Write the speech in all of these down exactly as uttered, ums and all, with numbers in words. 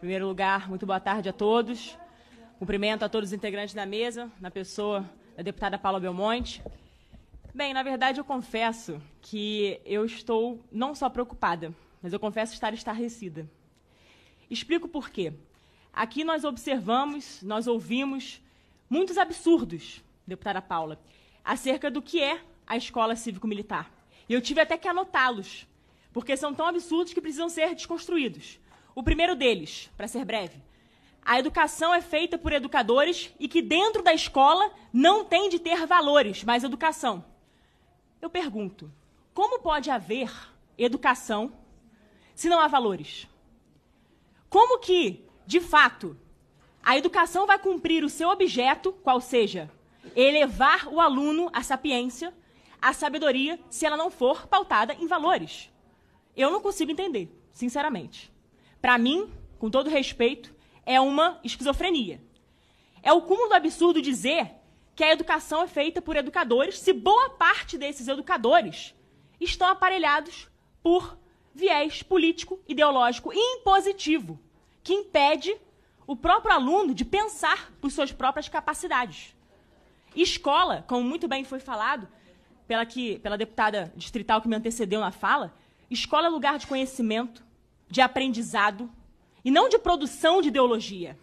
primeiro lugar, muito boa tarde a todos. Cumprimento a todos os integrantes da mesa, na pessoa da deputada Paula Belmonte. Bem, na verdade, eu confesso que eu estou não só preocupada, mas eu confesso estar estarrecida. Explico por quê. Aqui nós observamos, nós ouvimos muitos absurdos, deputada Paula, acerca do que é a escola cívico-militar. E eu tive até que anotá-los, porque são tão absurdos que precisam ser desconstruídos. O primeiro deles, para ser breve, a educação é feita por educadores e que dentro da escola não tem de ter valores, mas educação. Eu pergunto, como pode haver educação se não há valores? Como que, de fato, a educação vai cumprir o seu objeto, qual seja, elevar o aluno à sapiência, à sabedoria, se ela não for pautada em valores? Eu não consigo entender, sinceramente. Para mim, com todo respeito, é uma esquizofrenia. É o cúmulo do absurdo dizer que a educação é feita por educadores, se boa parte desses educadores estão aparelhados por viés político, ideológico e impositivo, que impede o próprio aluno de pensar por suas próprias capacidades. Escola, como muito bem foi falado pela, que, pela deputada distrital que me antecedeu na fala, escola é lugar de conhecimento, de aprendizado, e não de produção de ideologia.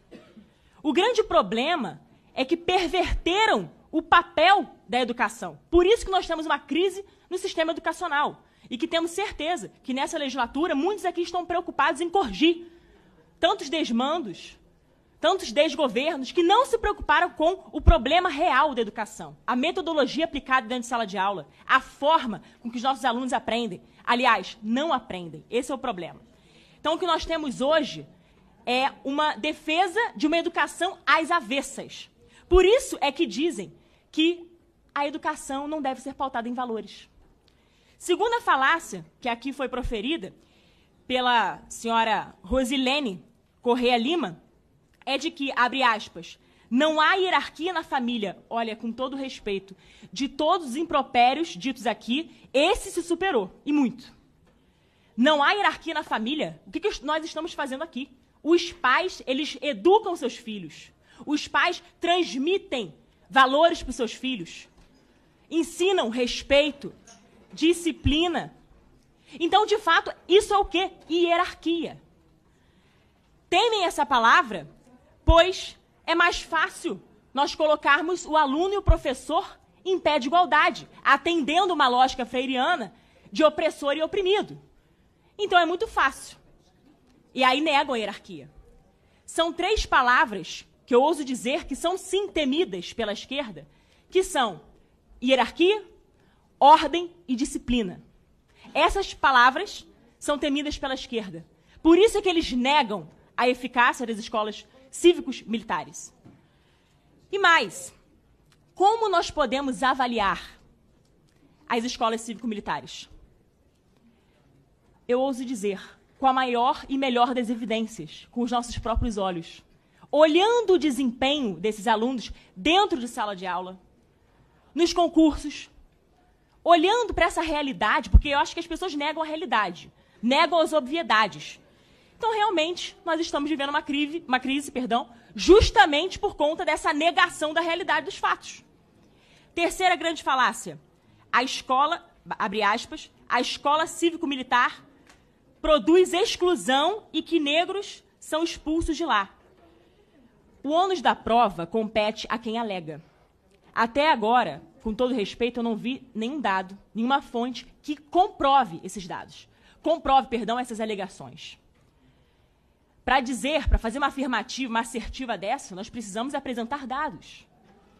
O grande problema é que perverteram o papel da educação. Por isso que nós temos uma crise no sistema educacional. E que temos certeza que nessa legislatura muitos aqui estão preocupados em corrigir tantos desmandos, tantos desgovernos que não se preocuparam com o problema real da educação. A metodologia aplicada dentro de sala de aula, a forma com que os nossos alunos aprendem. Aliás, não aprendem. Esse é o problema. Então, o que nós temos hoje é uma defesa de uma educação às avessas. Por isso é que dizem que a educação não deve ser pautada em valores. Segunda falácia, que aqui foi proferida pela senhora Rosilene Correia Lima, é de que, abre aspas, não há hierarquia na família. Olha, com todo respeito, de todos os impropérios ditos aqui, esse se superou, e muito. Não há hierarquia na família? O que, que nós estamos fazendo aqui? Os pais, eles educam seus filhos. Os pais transmitem valores para os seus filhos. Ensinam respeito, disciplina. Então, de fato, isso é o quê? Hierarquia. Temem essa palavra, pois é mais fácil nós colocarmos o aluno e o professor em pé de igualdade, atendendo uma lógica freiriana de opressor e oprimido. Então, é muito fácil. E aí negam a hierarquia. São três palavras que eu ouso dizer que são sim temidas pela esquerda, que são hierarquia, ordem e disciplina. Essas palavras são temidas pela esquerda. Por isso é que eles negam a eficácia das escolas cívicos militares. E mais, como nós podemos avaliar as escolas cívico-militares? Eu ouso dizer, com a maior e melhor das evidências, com os nossos próprios olhos, olhando o desempenho desses alunos dentro de sala de aula, nos concursos, olhando para essa realidade, porque eu acho que as pessoas negam a realidade, negam as obviedades. Então, realmente, nós estamos vivendo uma crise, uma crise, perdão, justamente por conta dessa negação da realidade dos fatos. Terceira grande falácia, a escola, abre aspas, a escola cívico-militar produz exclusão e que negros são expulsos de lá. O ônus da prova compete a quem alega. Até agora, com todo respeito, eu não vi nenhum dado, nenhuma fonte que comprove esses dados. Comprove, perdão, essas alegações. Para dizer, para fazer uma afirmativa, uma assertiva dessa, nós precisamos apresentar dados.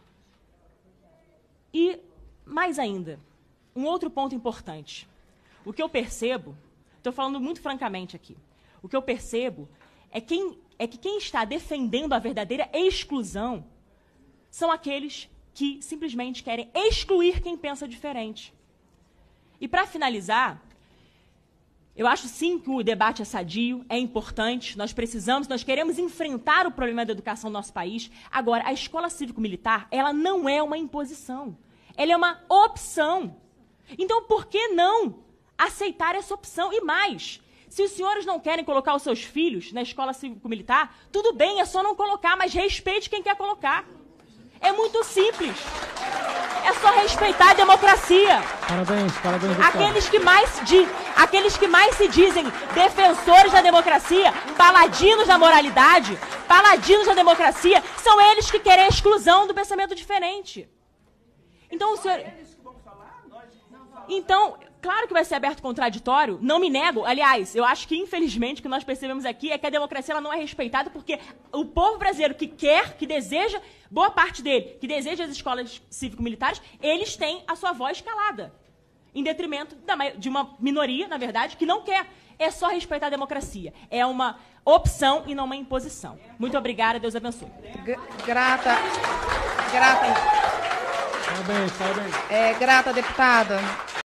E, mais ainda, um outro ponto importante. O que eu percebo, estou falando muito francamente aqui, o que eu percebo é, quem, é que quem está defendendo a verdadeira exclusão são aqueles que simplesmente querem excluir quem pensa diferente. E, para finalizar, eu acho sim que o debate é sadio, é importante, nós precisamos, nós queremos enfrentar o problema da educação no nosso país. Agora, a escola cívico-militar, ela não é uma imposição, ela é uma opção. Então, por que não aceitar essa opção? E mais, Se os senhores não querem colocar os seus filhos na escola cívico-militar, tudo bem, é só não colocar, mas respeite quem quer colocar. É muito simples. É só respeitar a democracia. Parabéns, parabéns, deputado. Aqueles que mais, di, aqueles que mais se dizem defensores da democracia, paladinos da moralidade, paladinos da democracia, são eles que querem a exclusão do pensamento diferente. Então, o senhor... Então, claro que vai ser aberto contraditório, não me nego. Aliás, eu acho que, infelizmente, o que nós percebemos aqui é que a democracia ela não é respeitada porque o povo brasileiro que quer, que deseja, boa parte dele, que deseja as escolas cívico-militares, eles têm a sua voz calada, em detrimento da, de uma minoria, na verdade, que não quer. É só respeitar a democracia. É uma opção e não uma imposição. Muito obrigada, Deus abençoe. Grata. Grata. Parabéns, parabéns. É, grata, deputada.